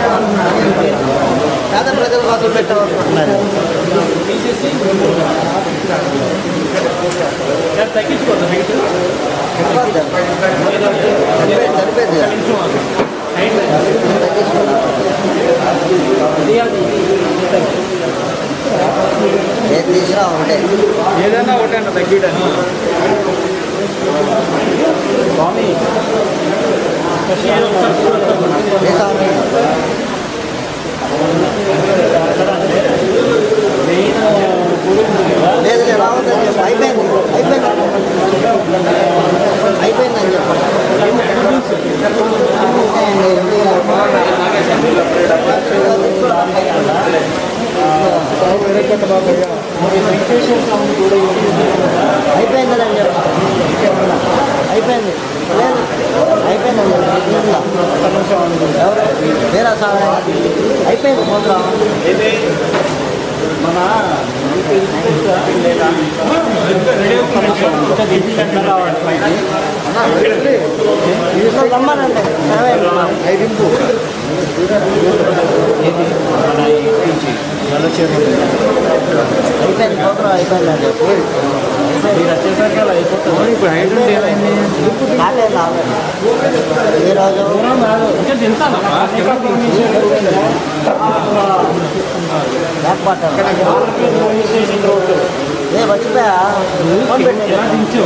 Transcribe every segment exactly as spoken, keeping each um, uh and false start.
పేద ప్రజల కోసం పెట్టాలనుకుంటున్నారు. సరిపోయింది ఏది తీసినా ఒకటే, ఏదైనా ఒకటే అన్న తగ్గియడానికి. స్వామి లేదు ఎలా ఉందని చెప్పి అయిపోయింది అయిపోయింది అయిపోయిందని చెప్పండి. అయిపోయిందని చెప్పండి. అయిపోయింది లేదు అయిపోయిందని చెప్పండి. ఎవరు వేరే సార్ అయిపోయింది ప్రోగ్రాం. మన రమ్మనండి ఐదింపు అయిపోయింది ప్రోగ్రాం అయిపోయిందండి. కాలేదు ఈరోజు ఏ మర్చిపోయా ఫోన్ పెట్టించు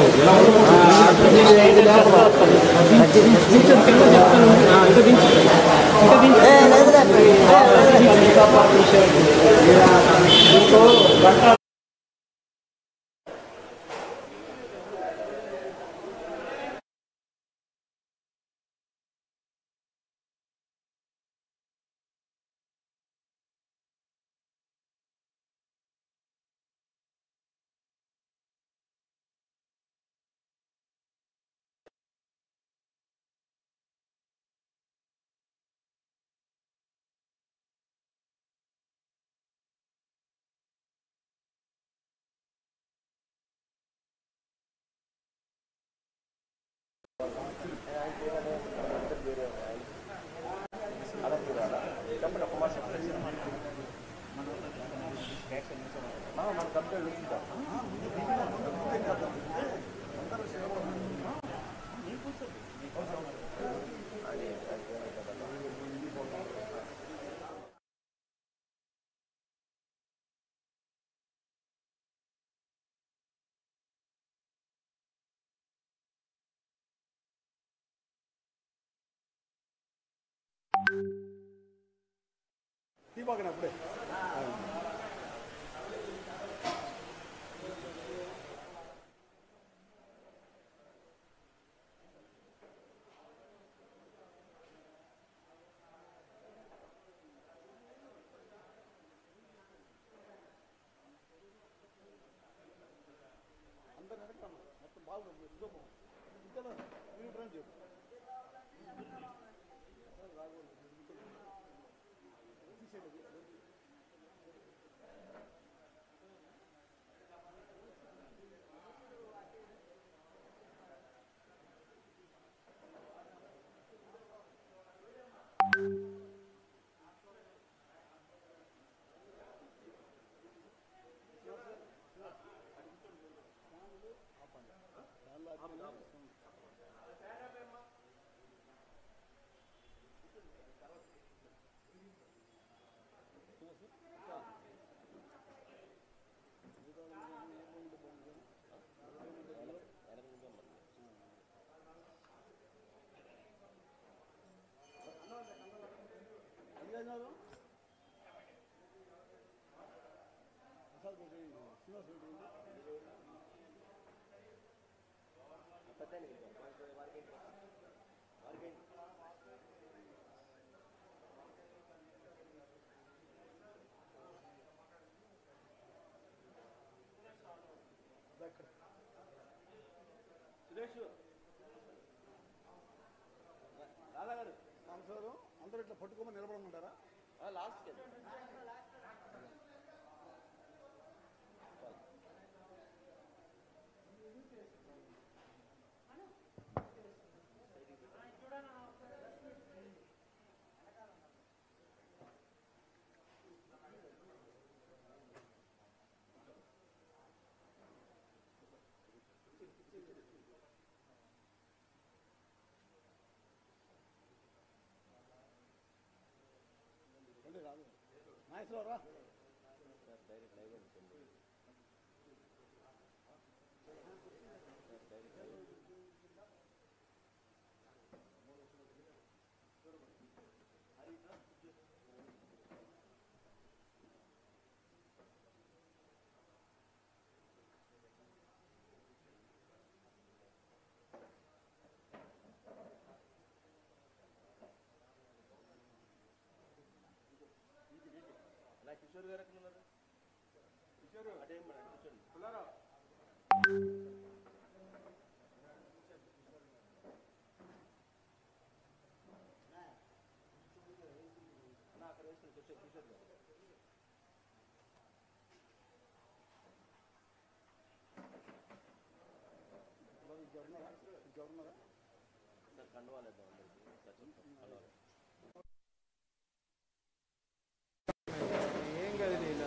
అప్పుడే మొత్తం బాగుంది ఇంకా చెప్పు రాధాగారు సంవత్సరం అందరూ ఇట్లా పట్టుకోమని నిలబడమంటారా లాస్ట్ నాయసరావురా కిషోర్ గారు ఎక్కడ ఉన్నారు? కిషోర్ అటే కూర్చోండి. అక్కడ వేసుకుని కిషోర్ కిషోర్ గారు గవర్నరా సార్ కండువాలేద్దాం అందరికీ. ఏం కాదు ఇలా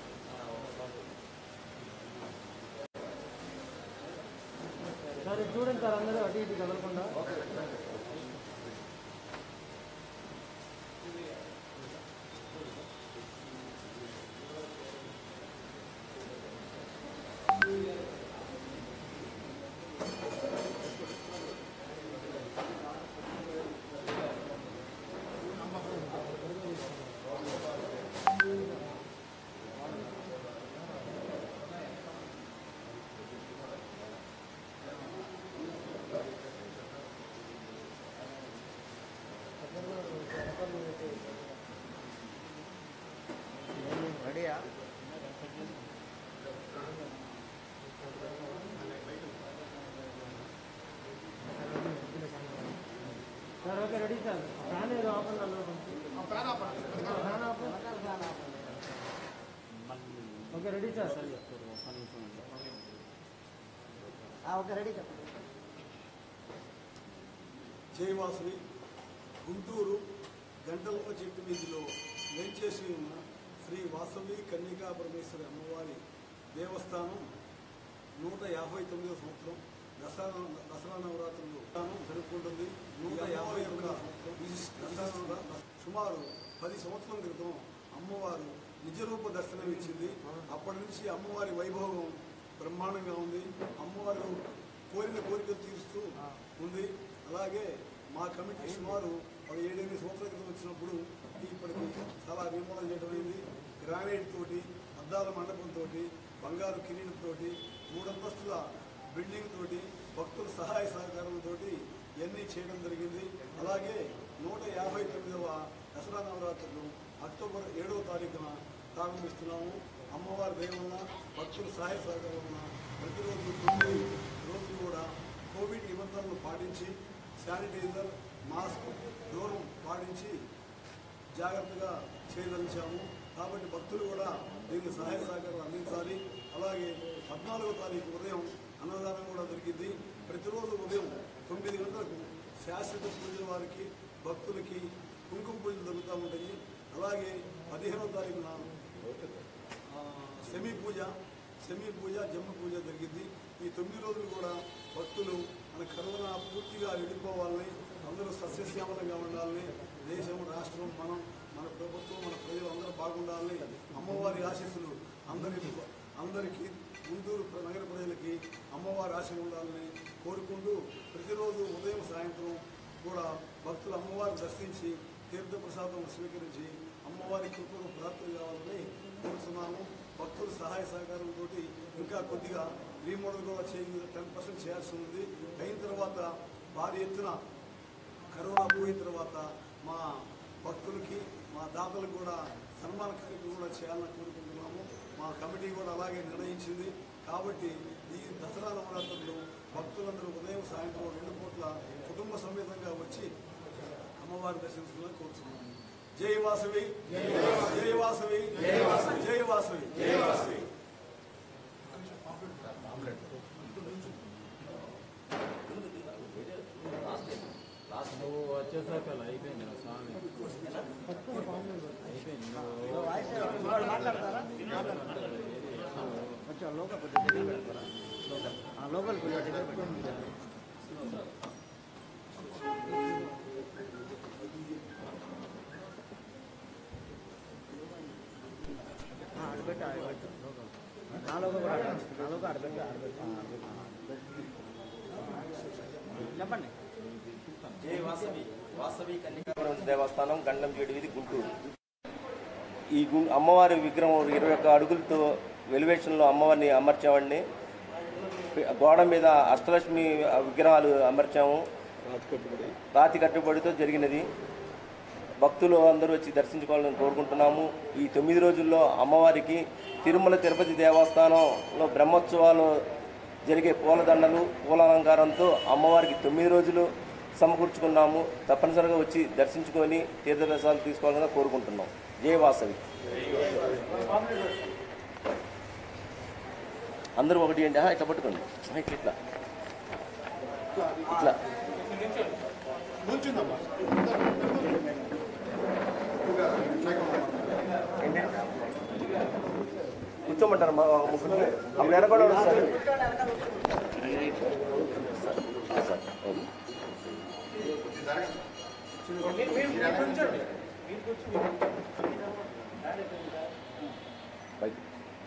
సరే చూడండి సార్ అందరూ అటు ఇటు కదలకుండా. రెడీయా? Sir okay ready sir. Fan ఏదో off okay ready sir. Okay ready sir. Jayavasavi Guntur Gantalamma చెట్టు వీధిలో వేంచేసి ఉన్న శ్రీ వాసవి కన్యకా పరమేశ్వరి అమ్మవారి దేవస్థానం నూట యాభై తొమ్మిదవ సంవత్సరం దసరా దసరా నవరాత్రులు జరుపుకుంటుంది. నూట యాభై ఒక్క దసరా సుమారు పది సంవత్సరాల క్రితం అమ్మవారు నిజరూప దర్శనం ఇచ్చింది. అప్పటి నుంచి అమ్మవారి వైభవం బ్రహ్మాండంగా ఉంది. అమ్మవారు కోరిన కోరికలు తీరుస్తూ ఉంది. అలాగే మా కమిటీ సుమారు ఒక ఏడెనిమిది సంవత్సరాల క్రితం వచ్చినప్పుడు ఇప్పటికి చాలా నిర్మాణం చేయడం అయింది. గ్రానైట్ తోటి, అద్దాల మండపంతో, బంగారు కిరీటంతో, మూడంతస్తుల బిల్డింగ్ తోటి, భక్తుల సహాయ సహకారంతో ఇవన్నీ చేయడం జరిగింది. అలాగే నూట యాభై తొమ్మిదవ దసరా నవరాత్రులు అక్టోబర్ ఏడవ తారీఖున ప్రారంభిస్తున్నాము. అమ్మవారి దయ వల్ల భక్తుల సహాయ సహకారం వల్ల ప్రతిరోజు తొమ్మిది రోజులు కూడా కోవిడ్ నిబంధనలు పాటించి శానిటైజర్, మాస్క్, దూరం పాటించి జాగ్రత్తగా చేయదలిచాము. కాబట్టి భక్తులు కూడా దీనికి సహాయ సహకారం అందించాలి. అలాగే పద్నాలుగో తారీఖు ఉదయం అన్నదానం కూడా జరిగింది. ప్రతిరోజు ఉదయం తొమ్మిది గంటలకు శాశ్వత పూజల వారికి భక్తులకి కుంకుమ పూజలు జరుగుతూ ఉంటాయి. అలాగే పదిహేనవ తారీఖున సెమీ పూజ సెమీ పూజ జమ్మ పూజ జరిగింది. ఈ తొమ్మిది రోజులు కూడా భక్తులు మన కరోనా పూర్తిగా వెళ్ళిపోవాలని, అందరూ సస్యశ్యామలంగా ఉండాలని, దేశం, రాష్ట్రం, మనం, మన ప్రభుత్వం, మన ప్రజలు అందరూ బాగుండాలని అమ్మవారి ఆశీస్సులు అందరి అందరికీ గుంటూరు నగర ప్రజలకి అమ్మవారి ఆశీస్సులు ఉండాలని కోరుకుంటూ ప్రతిరోజు ఉదయం సాయంత్రం కూడా భక్తులు అమ్మవారిని దర్శించి తీర్థప్రసాదం స్వీకరించి అమ్మవారి కృపకు ప్రార్థన కావాలని కోరుతున్నాము. భక్తుల సహాయ సహకారంతో ఇంకా కొద్దిగా రీమోడల్ కూడా చేయ టెన్ పర్సెంట్ చేయాల్సి ఉంది. అయిన తర్వాత భారీ ఎత్తున కరోనా పోయిన తర్వాత మా భక్తులకి, మా దాతలకు కూడా సన్మాన కార్యక్రమం కూడా చేయాలని కోరుకుంటున్నాము. మా కమిటీ కూడా అలాగే నిర్ణయించింది. కాబట్టి ఈ దసరా నవరాత్రులు భక్తులందరూ ఉదయం సాయంత్రం రెండు పూట్ల కుటుంబ సమేతంగా వచ్చి అమ్మవారి దర్శించాలని కోరుతున్నాము. జై వాసవి, జై వాసవి, జై వాసవి, జై వాసవి. నువ్వు వచ్చేసాక అయిపోయింది నా స్వామి అయిపోయింది. మాట్లాడతారా? కొంచెం లోపల కొద్దిగా దగ్గర పెడతారా? లోపల కొద్దిగా దగ్గర పెడతారా? ఆడబెట్టి ఆడబెట్టు లోకల్ నా లోకల్ కూడా ఆడబెట్టు నా లోకల్ ఆడబెట్టు ఆడబెట్టు చెప్పండి. జై వాసవి వాసవి కన్యకాపురం దేవస్థానం గండం చేడు వీధి గుంటూరు. ఈ గు అమ్మవారి విగ్రహం ఇరవై ఒక్క అడుగులతో వెలివేషన్లో అమ్మవారిని అమర్చామండి. గోడ మీద అష్టలక్ష్మి విగ్రహాలు అమర్చాము. రాతి కట్టుబడితో జరిగినది. భక్తులు అందరూ వచ్చి దర్శించుకోవాలని కోరుకుంటున్నాము. ఈ తొమ్మిది రోజుల్లో అమ్మవారికి తిరుమల తిరుపతి దేవస్థానంలో బ్రహ్మోత్సవాలు జరిగే పూలదండలు పూలాలంకారంతో అమ్మవారికి తొమ్మిది రోజులు సమకూర్చుకున్నాము. తప్పనిసరిగా వచ్చి దర్శించుకొని తీర్థదర్శనాలు తీసుకోవాలని కోరుకుంటున్నాం. జై వాసవి. అందరూ ఒకటి ఏంటి ఇట్లా పట్టుకోండి, ఇట్లా ఇట్లా ఇట్లా కూర్చోమంటారు మా ముగ్గురు అప్పుడు ఎన కూడా వస్తారు. బయట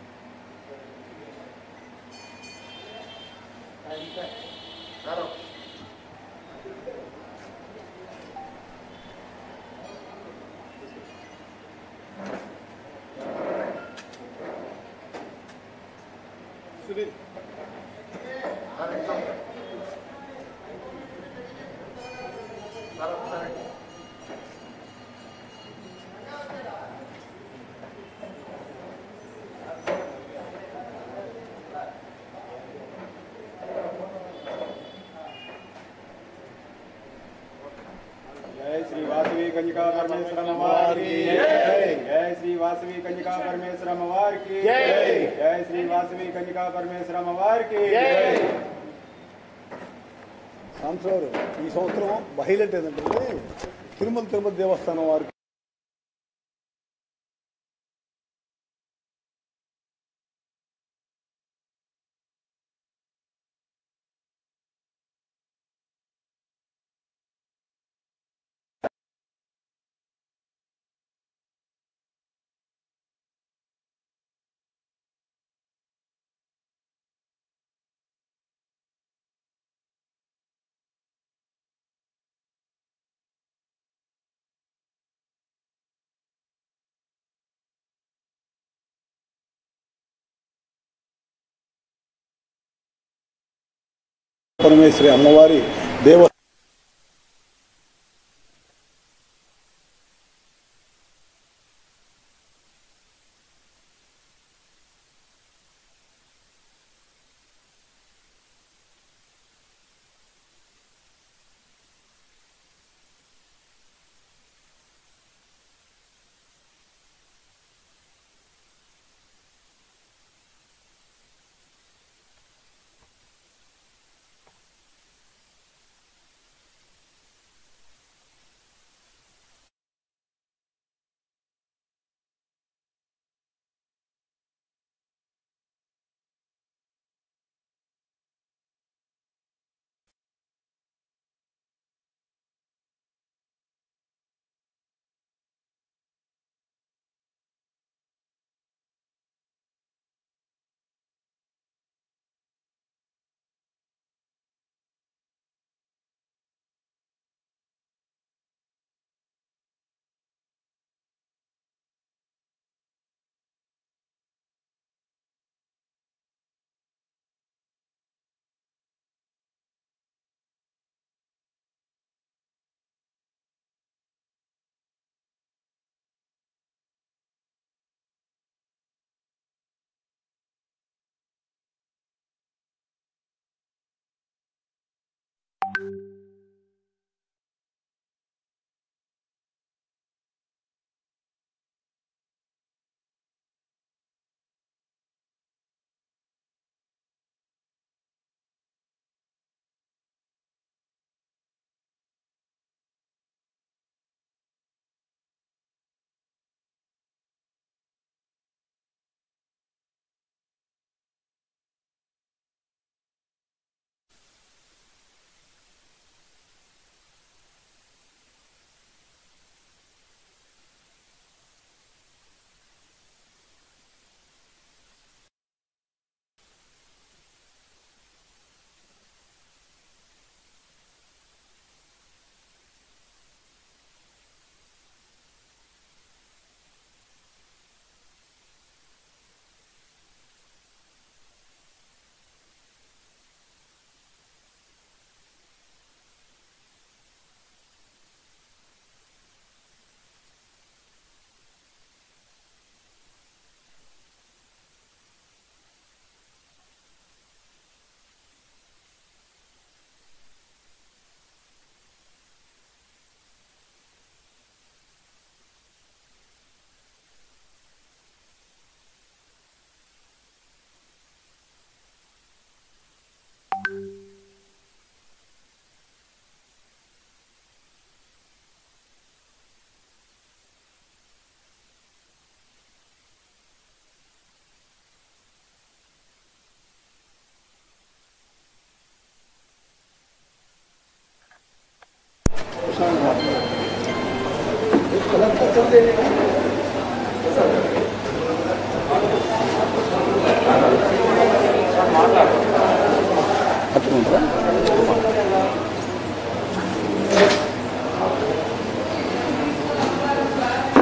जय श्री वासवी कंजिका परमेश्वर अम्मवार की जय। जय श्री वासवी कंजिका परमेश्वर अम्मवार की जय। जय श्री वासवी कंजिका परमेश्वर अम्मवार की जय। సాంసవారు ఈ సంవత్సరం హైలైట్ ఏంటంటే తిరుమల తిరుపతి దేవస్థానం వారికి పరమేశ్వరి అమ్మవారి దేవ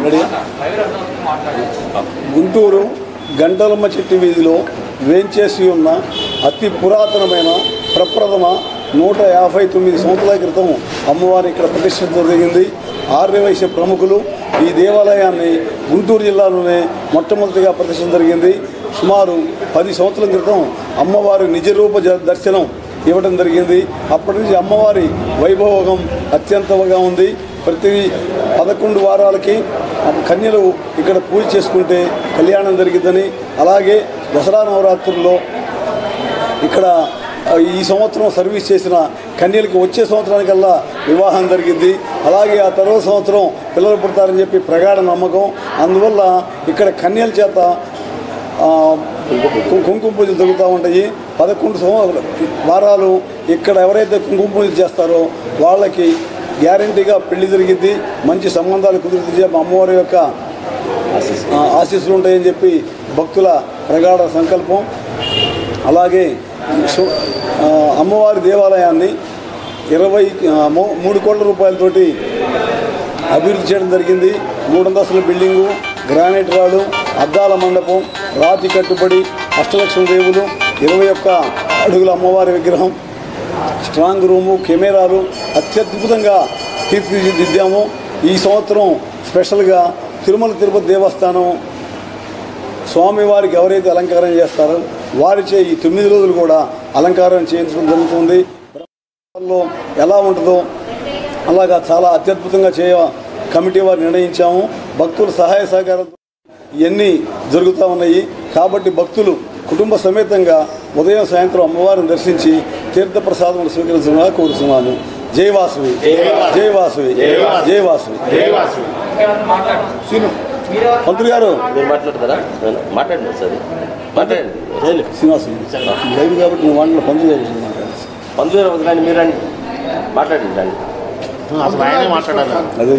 గుంటూరు గంటలమ్మ చెట్టు వీధిలో వేంచేసి ఉన్న అతి పురాతనమైన ప్రప్రథమ నూట యాభై తొమ్మిది సంవత్సరాల క్రితం అమ్మవారి ఇక్కడ ప్రతిష్ఠించడం జరిగింది. ఆర్యవైశ్య ప్రముఖులు ఈ దేవాలయాన్ని గుంటూరు జిల్లాలోనే మొట్టమొదటిగా ప్రతిష్ఠించడం జరిగింది. సుమారు పది సంవత్సరాల క్రితం అమ్మవారి నిజరూప దర్శనం ఇవ్వడం జరిగింది. అప్పటి నుంచి అమ్మవారి వైభోగం అత్యంతగా ఉంది. ప్రతి పదకొండు వారాలకి కన్యలు ఇక్కడ పూజ చేసుకుంటే కళ్యాణం జరిగిందని, అలాగే దసరా నవరాత్రుల్లో ఇక్కడ ఈ సంవత్సరం సర్వీస్ చేసిన కన్యలకు వచ్చే సంవత్సరానికల్లా వివాహం జరిగింది. అలాగే ఆ తర్వాత సంవత్సరం పిల్లలు పుడతారని చెప్పి ప్రగాఢ నమ్మకం. అందువల్ల ఇక్కడ కన్యల చేత కుంకుమ పూజలు జరుగుతూ ఉంటాయి. పదకొండు వారాలు ఇక్కడ ఎవరైతే కుంకుమ పూజలు చేస్తారో వాళ్ళకి గ్యారంటీగా పెళ్లి జరిగింది, మంచి సంబంధాలు కుదురుతుంది, అమ్మవారి యొక్క ఆశీస్సులు ఉంటాయని చెప్పి భక్తుల ప్రగాఢ సంకల్పం. అలాగే అమ్మవారి దేవాలయాన్ని ఇరవై మూడు కోట్ల రూపాయలతోటి అభివృద్ధి చేయడం జరిగింది. మూడంతస్తుల బిల్డింగు, గ్రానైట్ రాళ్ళు, అద్దాల మండపం, రాతి కట్టుబడి, అష్టలక్ష్మి దేవులు, ఇరవై ఒక్క అడుగుల అమ్మవారి విగ్రహం, స్ట్రాంగ్ రూము, కెమెరాలు అత్యద్భుతంగా తీర్చిదిద్దాము. ఈ సంవత్సరం స్పెషల్గా తిరుమల తిరుపతి దేవస్థానం స్వామివారికి ఎవరైతే అలంకారం చేస్తారో వారిచే ఈ తొమ్మిది రోజులు కూడా అలంకారం చేయించడం జరుగుతుంది. బ్రహ్మలో ఎలా ఉంటుందో అలాగా చాలా అత్యద్భుతంగా చేయ కమిటీ వారు నిర్ణయించాము. భక్తుల సహాయ సహకారంతో ఇవన్నీ జరుగుతూ ఉన్నాయి. కాబట్టి భక్తులు కుటుంబ సమేతంగా ఉదయం సాయంత్రం అమ్మవారిని దర్శించి తీర్థప్రసాదం స్వీకరించగా కోరుతున్నాను. జై వాసవి, జై వాసవి, జై వాసవి. పంతులు గారు మీరు మాట్లాడతారా? మాట్లాడండి సార్, మాట్లాడండి. శ్రీనివాసం లైవ్ కాబట్టి నువ్వు వాటిలో పంతులు గారు పంతులు గారు కానీ మీరు రండి, మాట్లాడండి రండి. మాట్లాడాలి. అదే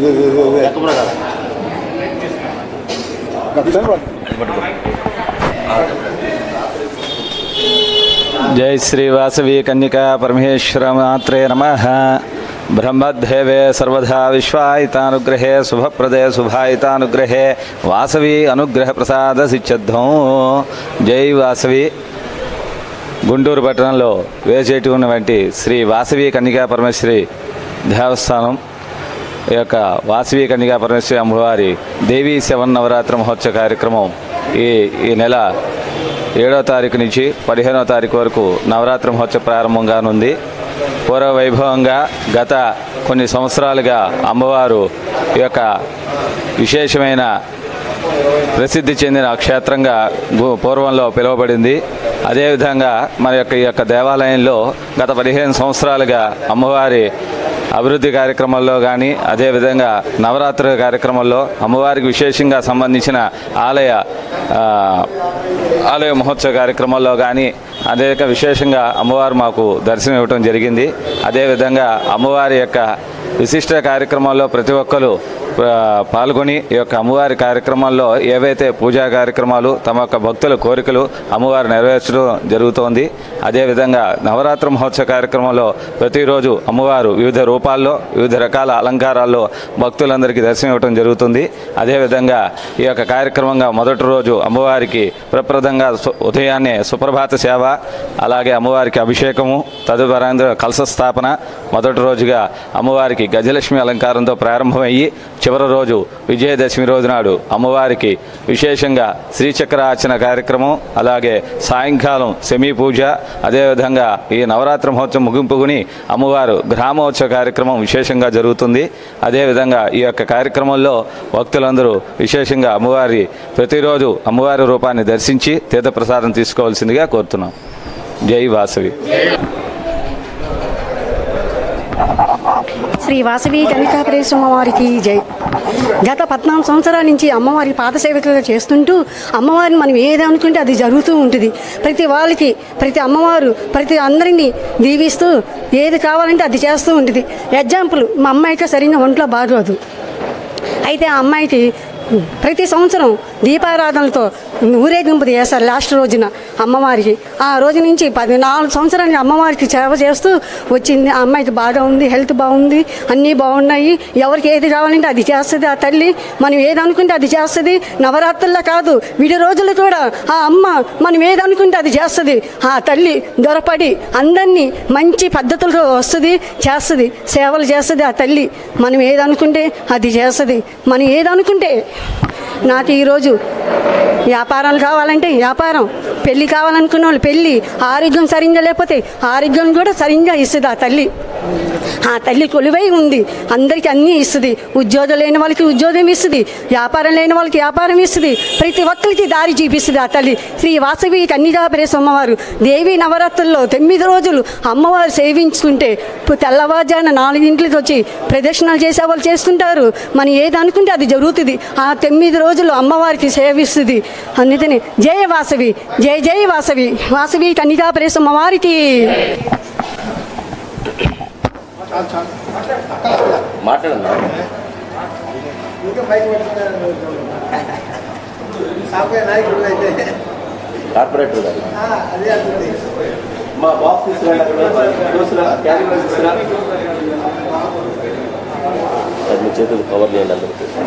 జై శ్రీ వాసవి కన్యకా పరమేశ్వర మాత్రే నమః. బ్రహ్మదేవే సర్వదా విశ్వాయితానుగ్రహే శుభప్రదే శుభాయితానుగ్రహే వాసవి అనుగ్రహ ప్రసాద సిద్ధ్యం. జై వాసవి. గుంటూరు పట్టణంలో వేచేటి ఉన్నటువంటి శ్రీ వాసవి కన్యకా పరమేశ్వరి దేవస్థానం ఈ యొక్క వాసవి కన్యకా పరమేశ్వరి అమ్మవారి దేవీ శవన్నవరాత్రి మహోత్సవ కార్యక్రమం ఈ ఈ నెల ఏడో తారీఖు నుంచి పదిహేనో తారీఖు వరకు నవరాత్రి మహోత్సవం ప్రారంభంగానుంది. పూర్వ వైభవంగా గత కొన్ని సంవత్సరాలుగా అమ్మవారు ఈ యొక్క విశేషమైన ప్రసిద్ధి చెందిన క్షేత్రంగా పూర్వంలో పిలువబడింది. అదేవిధంగా మన యొక్క ఈ యొక్క దేవాలయంలో గత పదిహేను సంవత్సరాలుగా అమ్మవారి అభివృద్ధి కార్యక్రమాల్లో కానీ అదేవిధంగా నవరాత్రి కార్యక్రమాల్లో అమ్మవారికి విశేషంగా సంబంధించిన ఆలయ ఆలయ మహోత్సవ కార్యక్రమాల్లో కానీ అనేక విశేషంగా అమ్మవారు మాకు దర్శనం ఇవ్వటం జరిగింది. అదేవిధంగా అమ్మవారి యొక్క విశిష్ట కార్యక్రమాల్లో ప్రతి ఒక్కరు పాల్గొని ఈ యొక్క అమ్మవారి కార్యక్రమాల్లో ఏవైతే పూజా కార్యక్రమాలు తమ యొక్క భక్తుల కోరికలు అమ్మవారు నెరవేర్చడం జరుగుతోంది. అదేవిధంగా నవరాత్రి మహోత్సవ కార్యక్రమంలో ప్రతిరోజు అమ్మవారు వివిధ రూపాల్లో వివిధ రకాల అలంకారాల్లో భక్తులందరికీ దర్శనం ఇవ్వడం జరుగుతుంది. అదేవిధంగా ఈ యొక్క కార్యక్రమంగా మొదటి రోజు అమ్మవారికి ప్రప్రదంగా ఉదయాన్నే సుప్రభాత సేవ, అలాగే అమ్మవారికి అభిషేకము, తదుపరి కలశ స్థాపన మొదటి రోజుగా అమ్మవారికి గజలక్ష్మి అలంకారంతో ప్రారంభమయ్యి చివరి రోజు విజయదశమి రోజు నాడు అమ్మవారికి విశేషంగా శ్రీచక్రార్చన కార్యక్రమం, అలాగే సాయంకాలం సెమీ పూజ, అదేవిధంగా ఈ నవరాత్రి మహోత్సవం ముగింపుకుని అమ్మవారు గ్రామోత్సవ కార్యక్రమం విశేషంగా జరుగుతుంది. అదేవిధంగా ఈ యొక్క కార్యక్రమంలో భక్తులందరూ విశేషంగా అమ్మవారి ప్రతిరోజు అమ్మవారి రూపాన్ని దర్శించి తీర్థప్రసాదం తీసుకోవాల్సిందిగా కోరుతున్నాం. జై వాసవి. శ్రీ వాసవి కన్యకాపరమేశ్వరి అమ్మవారికి జై. గత పద్నాలుగు సంవత్సరాల నుంచి అమ్మవారి పాదసేవకులు చేస్తుంటూ అమ్మవారిని మనం ఏది అనుకుంటే అది జరుగుతూ ఉంటుంది. ప్రతి వాళ్ళకి ప్రతి అమ్మవారు ప్రతి అందరినీ దీవిస్తూ ఏది కావాలంటే అది చేస్తూ ఉంటుంది. ఎగ్జాంపుల్, మా అమ్మాయికి సరిగ్గా ఒంట్లో బాగోదు. అయితే ఆ అమ్మాయికి ప్రతి సంవత్సరం దీపారాధనలతో ఊరేగింపు చేస్తారు లాస్ట్ రోజున అమ్మవారికి. ఆ రోజు నుంచి పది నాలుగు సంవత్సరాలు అమ్మవారికి సేవ చేస్తూ వచ్చింది. ఆ అమ్మాయికి బాగా ఉంది, హెల్త్ బాగుంది, అన్నీ బాగున్నాయి. ఎవరికి ఏది కావాలంటే అది చేస్తుంది ఆ తల్లి. మనం ఏది అనుకుంటే అది చేస్తుంది. నవరాత్రుల్లో కాదు, విడి రోజులు కూడా ఆ అమ్మ మనం ఏది అనుకుంటే అది చేస్తుంది. ఆ తల్లి దొరపడి అందరినీ మంచి పద్ధతులతో వస్తుంది, చేస్తుంది, సేవలు చేస్తుంది ఆ తల్లి. మనం ఏది అనుకుంటే అది చేస్తుంది. మనం ఏది అనుకుంటే నాకు ఈరోజు వ్యాపారాలు కావాలంటే వ్యాపారం, పెళ్ళి కావాలనుకున్న వాళ్ళు పెళ్ళి, ఆరోగ్యం సరిగ్గా లేకపోతే ఆరోగ్యం కూడా సరిగ్గా ఇస్తుంది ఆ తల్లి. ఆ తల్లి కొలువై ఉంది, అందరికీ అన్నీ ఇస్తుంది. ఉద్యోగం లేని వాళ్ళకి ఉద్యోగం ఇస్తుంది, వ్యాపారం లేని వాళ్ళకి వ్యాపారం ఇస్తుంది, ప్రతి ఒక్కరికి దారి చూపిస్తుంది ఆ తల్లి. శ్రీ వాసవి కన్యకాపరేశ్వర అమ్మవారు దేవి నవరాత్రుల్లో తొమ్మిది రోజులు అమ్మవారు సేవించుకుంటే తెల్లవారుజాన నాలుగింటికి వచ్చి ప్రదక్షిణాలు చేసే వాళ్ళు చేస్తుంటారు. మనం ఏది అనుకుంటే అది జరుగుతుంది. ఆ తొమ్మిది రోజులు అమ్మవారికి సేవిస్తుంది. అందుకని జయ వాసవి, జయ జయ వాసవి, వాసవి కన్యకాపరేశ్వర అమ్మవారికి. మాట్లాడన్నా కార్పొరేటర్ గారు మా బాక్స్ తీసుకురా, క్యారీ తీసుకురా, మీ చేతులు కవర్ చేయండి అందరికీ.